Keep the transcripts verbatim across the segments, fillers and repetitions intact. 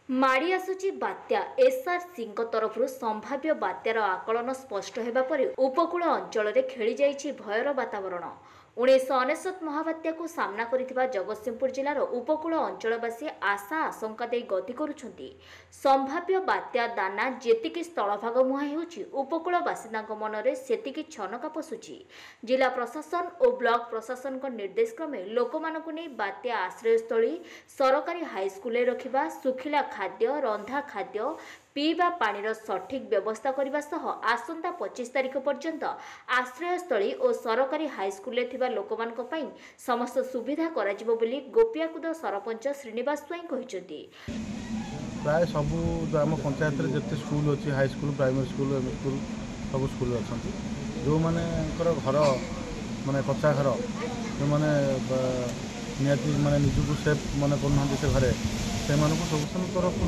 माड़ी आसुची बात्या एसआरसी तरफ संभाव्य बात्यार आकलन स्पष्ट होगा पर उपकूल अंचल में खेली जाइछि भयर वातावरण। उन्नीस अनेशत महाबात्या को सामना करिथिबा जगतसिंहपुर जिलार उपकूल अंचलवासी आशा आशंका दे गति करुछंती। संभाव्य बात्या दाना जेतिकी स्थलभाग मुहां हेउछि उपकूल बासिंदाक मनरे सेतिकी छनका पशुछि। जिला प्रशासन और ब्लॉक प्रशासन निर्देश क्रमे लोकमानकु नै बात्या आश्रयस्थली सरकारी हाईस्कूल रखिबा सुखिला खाद्य रंधा खाद्य पीवा पानीर सठिक व्यवस्था करने सह आसंता पच्चीस तारीख पर्यंत आश्रयस्थली और सरकारी हाईस्कूल लोकमानक पई समस्त सुविधा कराजिबो बोली गोपियाकुद सरपंच श्रीनिवास स्वाई कहते। प्राय सब आम पंचायत जिते स्कूल अच्छी high school primary school M school सब स्कूल अच्छा जो मैंने घर माने कच्चा घर जो मैंने निहाती माने निजक सेफ मन करना से घरे से सब तरफ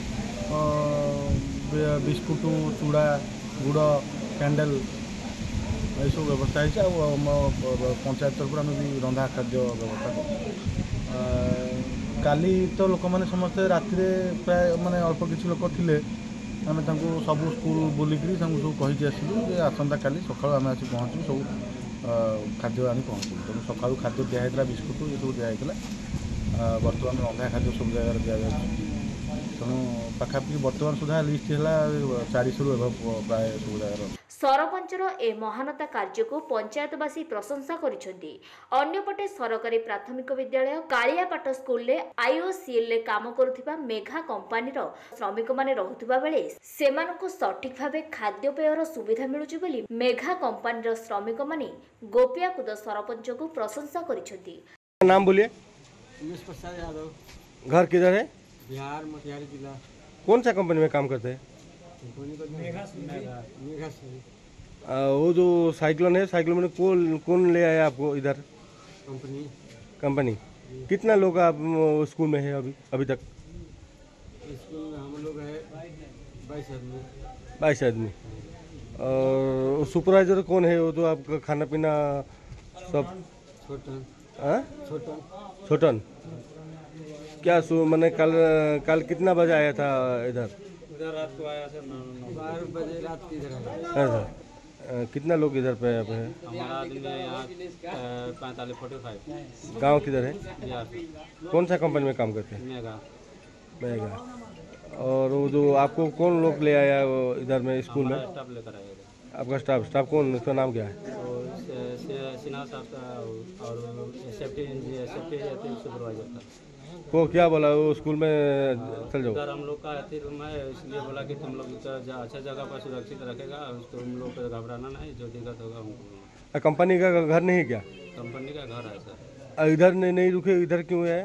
बिस्कुट चूड़ा गुड़ कैंडल ये सब व्यवस्था है। पंचायत तरफ आम भी रंधा खाद्य व्यवस्था कर काली तो लोक मैंने समस्ते राति प्राय माने अल्प किसी लोक थे आम सब स्कूल बुलिक सब कही आसलु आसंता काली सका आम आसी पहुँचू सब खाद्य आनी पहुँचू तेणु सका खाद्य दिखाई बिस्कुट ये सब दिखाई बर्तमान रंधा खाद्य सब जगह दि जाए तेणु पाखापाखि बर्तमान सुधा लिस्ट है चार सौ प्राय सब जगह। सरपंचर ए महानता कार्य को पंचायतवासी प्रशंसा करिसेंती। अन्यपटे सरकारी प्राथमिक विद्यालय कालियापाट स्कूल ले आईओसीएल ले काम करुथिबा मेघा कंपनीर श्रमिक माने रहुथिबा बेले सेमानकु सठिक भाबे खाद्य पेयर सुविधा मिलुची बोली मेघा कंपनीर श्रमिक माने गोपियाकुद सरपंच को प्रशंसा करिसेंती। नाम बोलिए। उमेश प्रसाद यादव। घर किधर है? बिहार मोतिहारी जिला। कौन सा कंपनी में काम करते हैं? मेघा मेघा वो जो साइक्लोन है साइक्लोन में कौन कौन ले आया आपको इधर? कंपनी। कंपनी कितना लोग आप स्कूल में है अभी अभी तक? स्कूल में हम लोग है बाईस आदमी। बाईस आदमी। और सुपरवाइजर कौन है? वो तो आपका खाना पीना सब छोटन। हाँ छोटन छोटन क्या सु मैंने कल कल कितना बजे आया था इधर? इधर रात को आया था बारह बजे रात की इधर आया था। कितना लोग इधर पे पे है? हमारा आदमी है यहाँ पैंतालीस फोर्टी फाइव। गाँव किधर है? बिहार। कौन सा कंपनी में काम करते हैं? मेगा। मेगा। और वो जो आपको कौन लोग ले आया वो इधर में स्कूल में? स्टाफ लेकर आया। आपका स्टाफ स्टाफ कौन उसका नाम क्या है? सिन्हा साहब और सेफ्टी सेफ्टी सुपरवाइजर था। वो क्या बोला वो स्कूल में चल जाओ? सर हम लोग का अति रूम है इसलिए बोला कि तुम लोग अच्छा जगह पर सुरक्षित रखेगा तुम लोग को घबराना नहीं जो दिक्कत होगा हमको। कंपनी का घर नहीं है क्या? कंपनी का घर है सर। इधर नहीं नहीं रुके इधर क्यों है?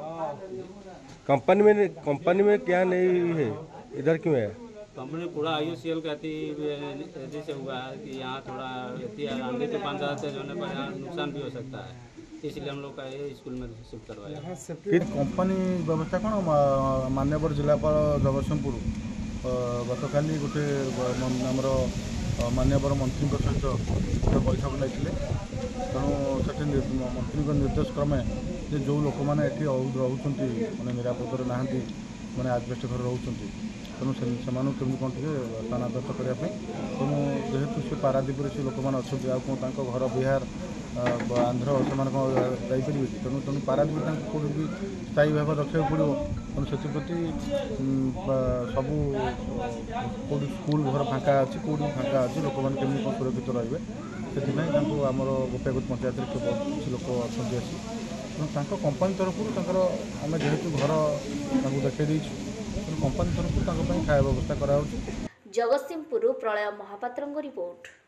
कंपनी में कंपनी में क्या नहीं है इधर क्यों है? कंपनी पूरा आईओसीएल कहती से हुआ है कि यहाँ थोड़ा आंधी तूफान ज़्यादा तेज होने पर यहाँ नुकसान भी हो सकता है इसलिए हम लोग का ये स्कूल में शिफ्ट करवाया। कंपनी व्यवस्था कौन मान्यवर जिलापाल जगतसिंहपुर गत काली गोटे आमर मान्यवर मंत्री सहित गोटे बैठक लेते तेणु से मंत्री निर्देश क्रमे जो लोक मैंने रोच मैंने निरापद ना मैंने आजबेस्ट घर रोच तेणु से कमी कौन टे स्थानांतरित करने तेणु जेहेतु से पारादीप से लोक मैंने अच्छा आउ घर बिहार आंध्र से जापर तेणु तेणु पारादीप कौट भी स्थायी भाव रखा पड़ो तेणु से सब कौट स्कूल घर फाँका अच्छी कौट फाँका अच्छी लोक मैंने केमी कौन सुरक्षित रे से आमर गोपियाकुद पंचायत बहुत किसी लोक अच्छा तेणु कंपनी तरफ आम जेहेतु घर देखा कंपनी तरफ खाया व्यवस्था करा। जगतसिंहपुर प्रलय महापात्र रिपोर्ट।